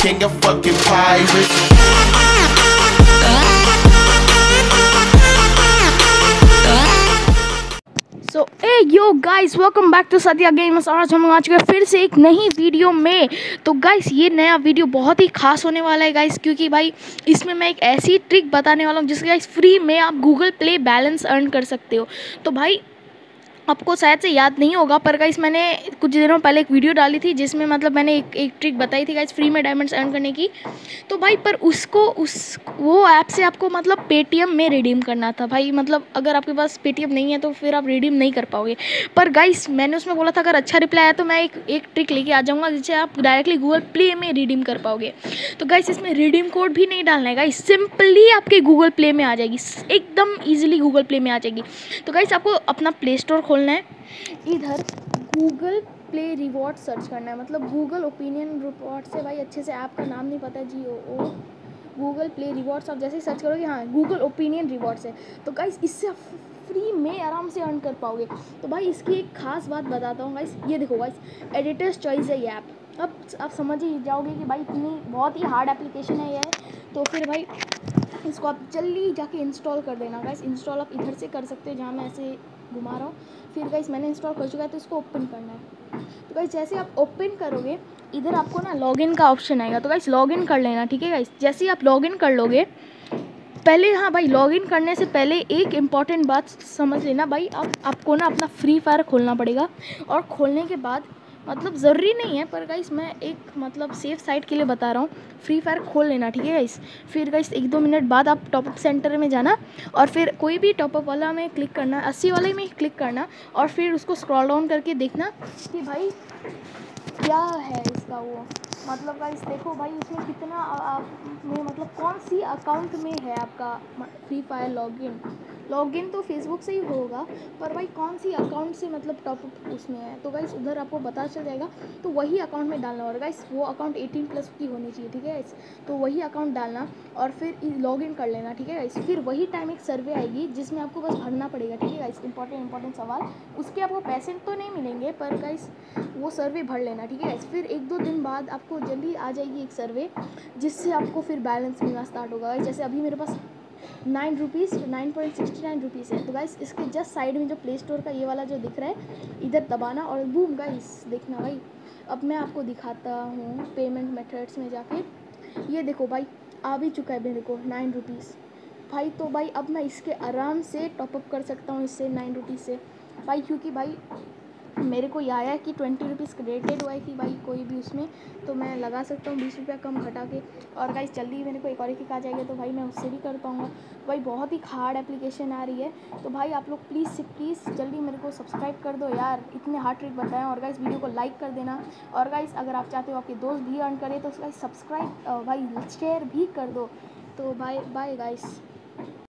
king of fucking pirates. So ah yo guys, welcome back to Satya gamers. आज हम आ चुके हैं फिर से एक नई वीडियो में। तो गाइस ये नया वीडियो बहुत ही खास होने वाला है गाइस, क्योंकि भाई इसमें मैं एक ऐसी ट्रिक बताने वाला हूँ जिसके गाइस फ्री में आप गूगल प्ले बैलेंस अर्न कर सकते हो। तो भाई आपको शायद से याद नहीं होगा, पर गाइस मैंने कुछ दिनों पहले एक वीडियो डाली थी जिसमें मतलब मैंने एक ट्रिक बताई थी गाइस फ्री में डायमंड्स अर्न करने की। तो भाई पर वो ऐप से आपको मतलब पेटीएम में रिडीम करना था भाई। मतलब अगर आपके पास पेटीएम नहीं है तो फिर आप रिडीम नहीं कर पाओगे। पर गाइस मैंने उसमें बोला था अगर अच्छा रिप्लाई आया तो मैं एक ट्रिक लेके आ जाऊँगा जिससे आप डायरेक्टली गूगल प्ले में रिडीम कर पाओगे। तो गाइस इसमें रिडीम कोड भी नहीं डालना है गाइस, सिंपली आपके गूगल प्ले में आ जाएगी, एकदम ईजिली गूगल प्ले में आ जाएगी। तो गाइस आपको अपना प्ले स्टोर खोलना है, इधर गूगल प्ले रिवॉर्ड सर्च करना है। मतलब गूगल ओपिनियन रिवॉर्ड से, भाई अच्छे से ऐप का नाम नहीं पता है, GOO गूगल प्ले रिवॉर्ड्स। आप जैसे ही सर्च करोगे, हाँ गूगल ओपिनियन रिवॉर्ड्स है, तो गाइस इससे आप फ्री में आराम से अर्न कर पाओगे। तो भाई इसकी एक खास बात बताता हूँ गाइस, ये देखो गाइस, एडिटर्स चॉइस है ये ऐप। अब आप समझ ही जाओगे कि भाई इतनी बहुत ही हार्ड एप्लीकेशन है ये। तो फिर भाई इसको आप जल्दी जाके इंस्टॉल कर देना गाइस। इंस्टॉल आप इधर से कर सकते हो, जहाँ मैं ऐसे घुमा रहा हूँ। फिर गाइस मैंने इंस्टॉल कर चुका है, तो इसको ओपन करना है। तो गाइस जैसे आप ओपन करोगे, इधर आपको ना लॉगिन का ऑप्शन आएगा, तो गाइस लॉगिन कर लेना, ठीक है गाइस। जैसे ही आप लॉगिन कर लोगे, पहले हाँ भाई लॉगिन करने से पहले एक इम्पॉर्टेंट बात समझ लेना भाई, आपको ना अपना फ्री फायर खोलना पड़ेगा। और खोलने के बाद मतलब ज़रूरी नहीं है, पर गाइस मैं एक मतलब सेफ साइड के लिए बता रहा हूँ, फ्री फायर खोल लेना, ठीक है गाइस। फिर गाइस 1-2 मिनट बाद आप टॉपअप सेंटर में जाना और फिर कोई भी टॉपअप वाला में क्लिक करना, 80 वाले में क्लिक करना, और फिर उसको स्क्रॉल डाउन करके देखना कि भाई क्या है इसका वो मतलब गाइस देखो भाई इसमें कितना में मतलब कौन सी अकाउंट में है आपका फ्री फायर लॉगिन तो फेसबुक से ही होगा, पर भाई कौन सी अकाउंट से मतलब टॉपअप उसमें है, तो गाइस उधर आपको पता चल जाएगा। तो वही अकाउंट में डालना होगा गाइस, वो अकाउंट 18+ की होनी चाहिए, ठीक है गाइस। तो वही अकाउंट डालना और फिर लॉगिन कर लेना, ठीक है गाइस। फिर वही टाइम एक सर्वे आएगी जिसमें आपको बस भरना पड़ेगा, ठीक है गाइस। इंपॉर्टेंट सवाल, उसके आपको पैसे तो नहीं मिलेंगे, पर गाइस वो सर्वे भर लेना, ठीक है गाइस। फिर 1-2 दिन बाद आपको जल्दी आ जाएगी एक सर्वे, जिससे आपको फिर बैलेंस मिलना स्टार्ट होगा गाइस। जैसे अभी मेरे पास 9 रुपीज़ 9.69 रुपीज़ है। तो गाइस इसके जस्ट साइड में जो प्ले स्टोर का ये वाला जो दिख रहा है, इधर दबाना और बूम गाइस देखना भाई। अब मैं आपको दिखाता हूँ पेमेंट मेथड्स में जाके, ये देखो भाई आ भी चुका है मेरे को 9 रुपीज़ भाई। तो भाई अब मैं इसके आराम से टॉपअप कर सकता हूँ इससे 9 रुपीज़ से भाई, क्योंकि भाई मेरे को ये आया है कि 20 रुपीज़ क्रेडिटेड हुआ है कि भाई कोई भी उसमें, तो मैं लगा सकता हूँ 20 रुपया कम घटा के। और गाइस जल्दी मेरे को एक और किक आ जाएगा, तो भाई मैं उससे भी कर पाऊँगा। भाई बहुत ही हार्ड एप्लीकेशन आ रही है, तो भाई आप लोग प्लीज़ जल्दी मेरे को सब्सक्राइब कर दो यार, इतने हार्ड ट्रिक बताएं। और गाइस वीडियो को लाइक कर देना, और गाइस अगर आप चाहते हो आपके दोस्त भी अर्न करें तो गाइस सब्सक्राइब भाई शेयर भी कर दो। तो बाय बाय गाइस।